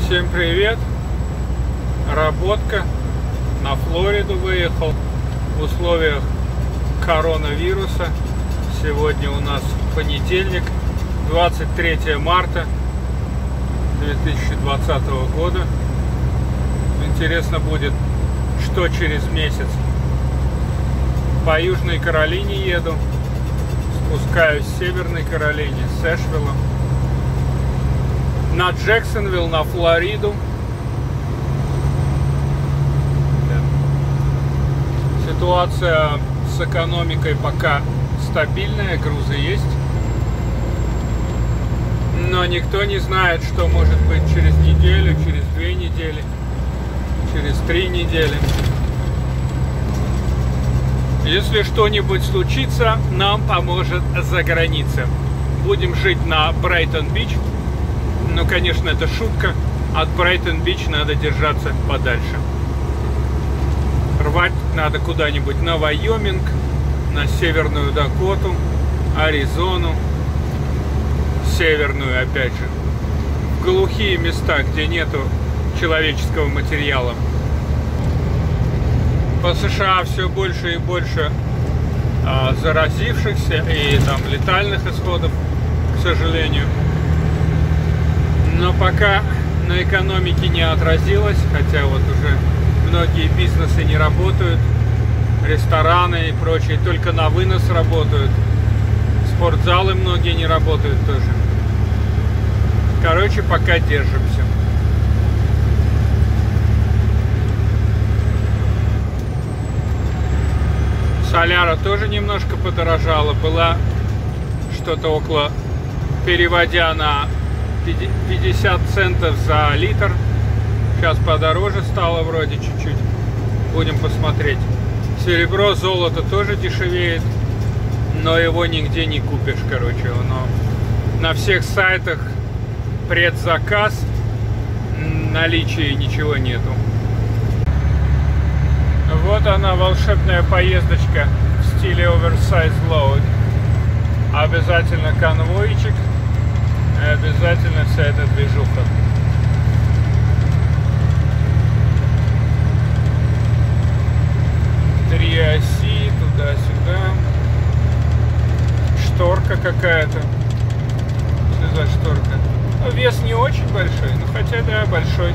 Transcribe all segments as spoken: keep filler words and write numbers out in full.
Всем привет! Работка. На Флориду выехал в условиях коронавируса. Сегодня у нас понедельник, двадцать третье марта две тысячи двадцатого года. Интересно будет, что через месяц. По Южной Каролине еду. Спускаюсь в Северной Каролине, с Эшвилла. На Джексонвилл, на Флориду. Ситуация с экономикой пока стабильная, грузы есть. Но никто не знает, что может быть через неделю, через две недели, через три недели. Если что-нибудь случится, нам поможет за граница. Будем жить на Брайтон-Бич. Ну, конечно, это шутка. От Брайтон-Бич надо держаться подальше. Рвать надо куда-нибудь на Вайоминг, на Северную Дакоту, Аризону, Северную, опять же. В глухие места, где нету человеческого материала. По США все больше и больше а, заразившихся и там летальных исходов, к сожалению. Но пока на экономике не отразилось, хотя вот уже многие бизнесы не работают, рестораны и прочие только на вынос работают, спортзалы многие не работают тоже. Короче, пока держимся. Соляра тоже немножко подорожала, была что-то около, переводя на пятьдесят центов за литр. Сейчас подороже стало вроде чуть-чуть. Будем посмотреть. Серебро, золото тоже дешевеет, но его нигде не купишь, короче. Оно на всех сайтах предзаказ, наличия ничего нету. Вот она, волшебная поездочка в стиле oversize load. Обязательно конвойчик и обязательно вся эта движуха. Три оси, туда-сюда. Шторка какая-то. Что за шторка? Ну, вес не очень большой, но хотя да, большой.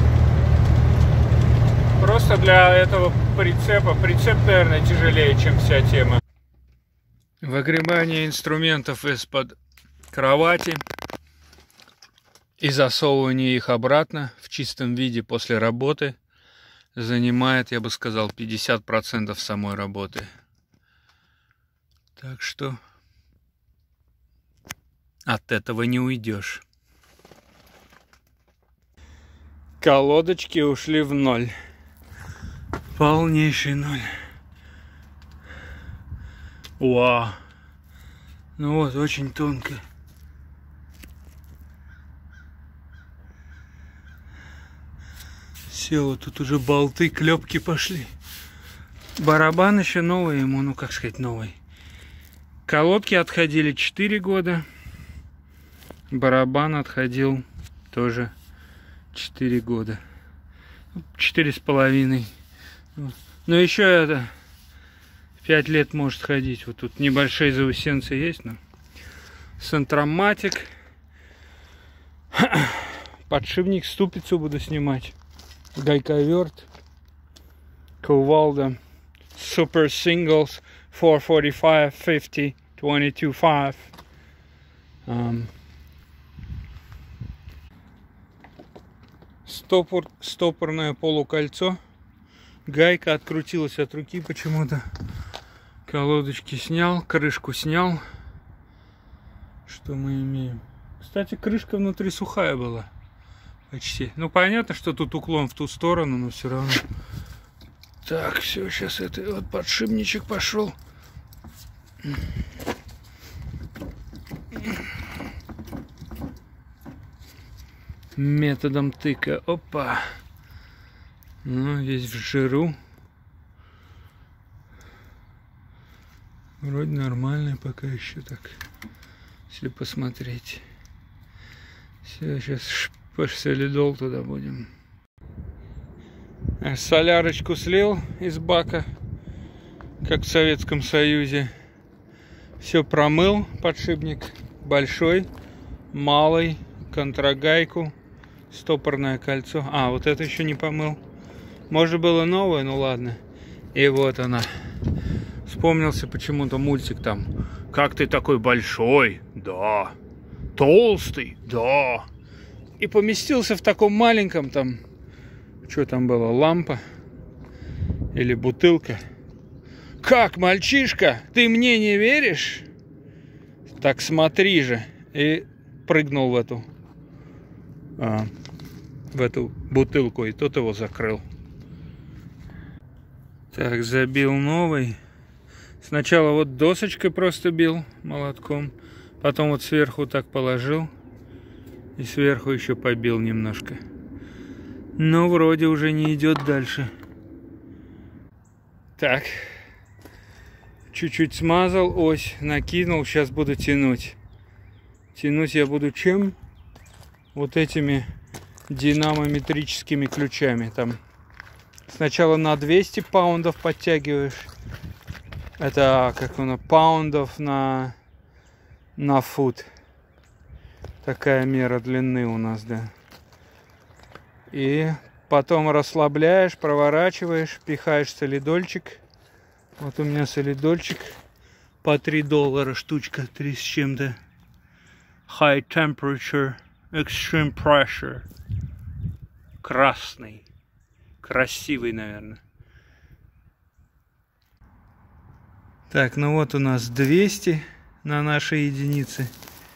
Просто для этого прицепа. Прицеп, наверное, тяжелее, чем вся тема. Выгребание инструментов из-под кровати и засовывание их обратно в чистом виде после работы занимает, я бы сказал, пятьдесят процентов самой работы. Так что от этого не уйдешь. Колодочки ушли в ноль. Полнейший ноль. Вау. Ну вот, очень тонко. Все, тут уже болты, клепки пошли. Барабан еще новый ему, ну как сказать, новый. Колодки отходили четыре года. Барабан отходил тоже четыре года. Четыре с половиной. Но еще это пять лет может ходить. Вот тут небольшие заусенцы есть, но Центроматик. Подшипник, ступицу буду снимать. Гайковерт. Кувалда. Super Singles four forty-five fifty twenty-two five. Um, стопор, стопорное полукольцо. Гайка открутилась от руки почему-то. Колодочки снял, крышку снял. Что мы имеем? Кстати, крышка внутри сухая была. Почти. Ну, понятно, что тут уклон в ту сторону, но все равно. Так, все, сейчас это вот подшипничек пошел. Методом тыка. Опа. Ну, весь в жиру. Вроде нормальный пока еще так. Если посмотреть. Все, сейчас Солидол туда будем. Солярочку слил из бака, как в Советском Союзе. Все промыл, подшипник большой, малый, контрагайку, стопорное кольцо. А, вот это еще не помыл. Может было новое, ну ладно. И вот она. Вспомнился почему-то мультик там. Как ты такой большой? Да. Толстый? Да. И поместился в таком маленьком там. Что там было? Лампа? Или бутылка? Как, мальчишка? Ты мне не веришь? Так смотри же. И прыгнул в эту а, в эту бутылку. И тот его закрыл. Так, забил новый. Сначала вот досочкой просто бил молотком. Потом вот сверху так положил. И сверху еще побил немножко. Но вроде уже не идет дальше. Так. Чуть-чуть смазал ось, накинул. Сейчас буду тянуть. Тянуть я буду чем? Вот этими динамометрическими ключами. Там сначала на двести паундов подтягиваешь. Это как оно, паундов на, на фут. Такая мера длины у нас, да. И потом расслабляешь, проворачиваешь, пихаешь солидольчик. Вот у меня солидольчик по три доллара штучка, три с чем-то. High temperature, extreme pressure. Красный. Красивый, наверное. Так, ну вот у нас двести на нашей единице.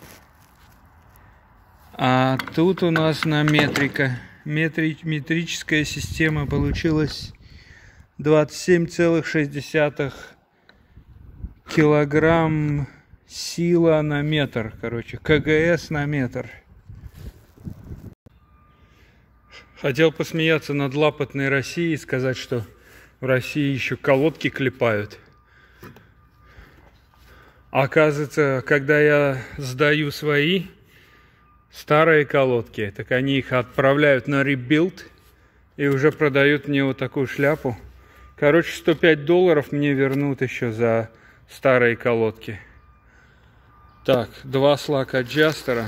А тут у нас на метрика. Метри, метрическая система получилась двадцать семь целых шесть десятых килограмм сила на метр. Короче, КГС на метр. Хотел посмеяться над лапотной Россией и сказать, что в России еще колодки клепают. Оказывается, когда я сдаю свои старые колодки, так они их отправляют на ребилд и уже продают мне вот такую шляпу. Короче, сто пять долларов мне вернут еще за старые колодки. Так, два слак аджастера.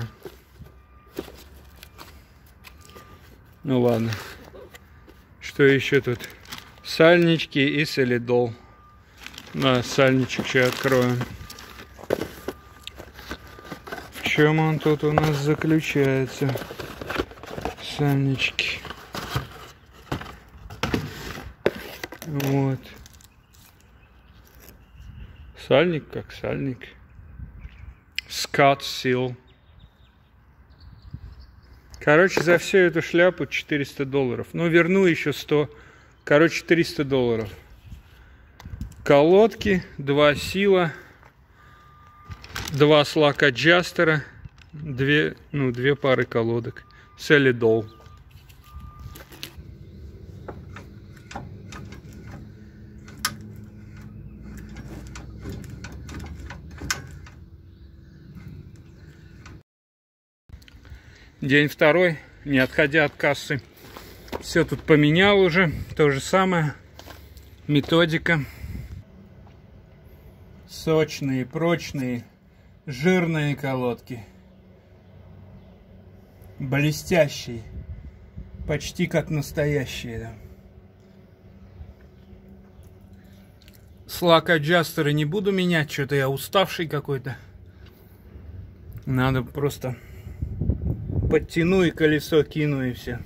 Ну ладно. Что еще тут? Сальнички и солидол. На сальничек сейчас откроем. В чем он тут у нас заключается? Сальнички. Вот. Сальник как сальник. Scott Seal. Короче, за всю эту шляпу четыреста долларов. Ну, верну еще сто. Короче, триста долларов. Колодки, два сила, два слак аджастера, две, ну, две пары колодок. Солидол. День второй, не отходя от кассы. Все тут поменял уже, то же самое. Методика. Сочные, прочные, жирные колодки. Блестящие. Почти как настоящие, да. Слак аджастеры не буду менять, что-то я уставший какой-то. Надо просто подтяну и колесо кину и все.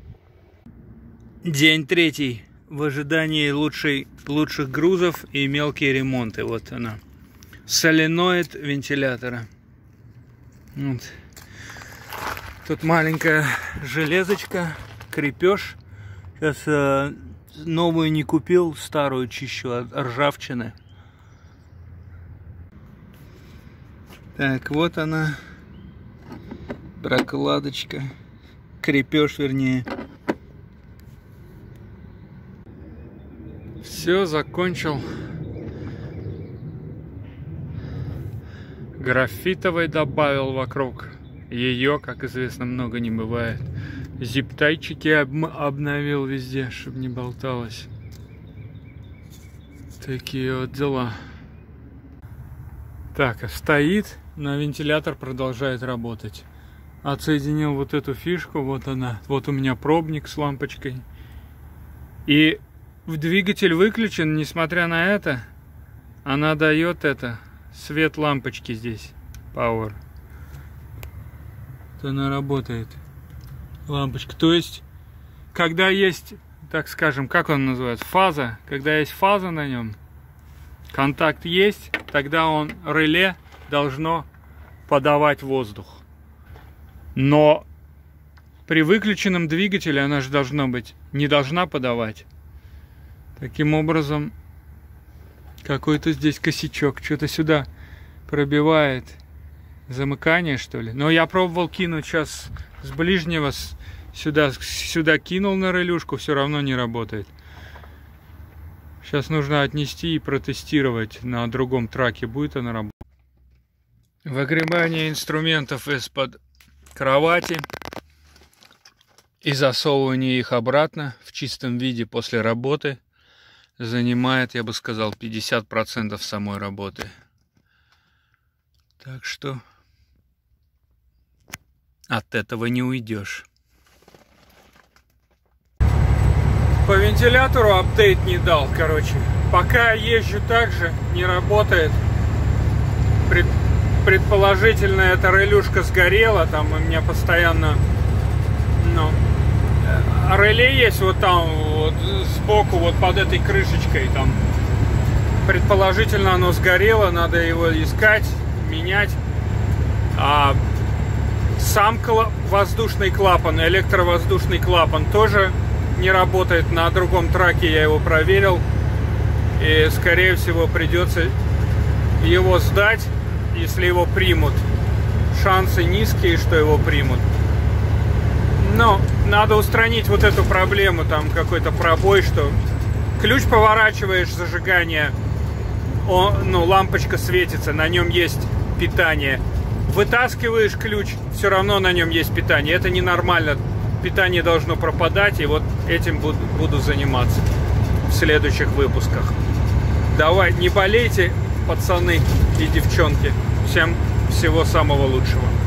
День третий. В ожидании лучшей, лучших грузов и мелкие ремонты. Вот она. Соленоид вентилятора. Вот. Тут маленькая железочка, крепеж. Сейчас э, новую не купил, старую чищу от ржавчины. Так, вот она. Прокладочка. Крепеж, вернее. Все, закончил. Графитовый добавил вокруг. Ее, как известно, много не бывает. Зип-тайчики об обновил везде, чтобы не болталось. Такие вот дела. Так, стоит, но вентилятор продолжает работать. Отсоединил вот эту фишку, вот она. Вот у меня пробник с лампочкой. И двигатель выключен, несмотря на это, она дает это, свет лампочки здесь, Power. Вот она работает, лампочка. То есть, когда есть, так скажем, как он называется, фаза, когда есть фаза на нем, контакт есть, тогда он, реле, должно подавать воздух. Но при выключенном двигателе она же должна быть, не должна подавать. Таким образом, какой-то здесь косячок, что-то сюда пробивает. Замыкание, что ли? Но я пробовал кинуть сейчас с ближнего, сюда, сюда кинул на релюшку, все равно не работает. Сейчас нужно отнести и протестировать на другом траке, будет она работать. Выгребание инструментов из-под кровати и засовывание их обратно в чистом виде после работы занимает, я бы сказал, пятьдесят процентов самой работы. Так что от этого не уйдешь. По вентилятору апдейт не дал, короче. Пока езжу так же, не работает. Пред, предположительно, эта релюшка сгорела, там у меня постоянно, ну, реле есть вот там, вот сбоку, вот под этой крышечкой, там. Предположительно, оно сгорело, надо его искать, менять. А сам воздушный клапан, электровоздушный клапан тоже не работает. На другом траке я его проверил. И, скорее всего, придется его сдать, если его примут. Шансы низкие, что его примут. Но надо устранить вот эту проблему, там какой-то пробой, что ключ поворачиваешь, зажигание, о, ну, лампочка светится, на нем есть питание. Вытаскиваешь ключ, все равно на нем есть питание. Это ненормально. Питание должно пропадать, и вот этим буду, буду заниматься в следующих выпусках. Давай, не болейте, пацаны и девчонки. Всем всего самого лучшего.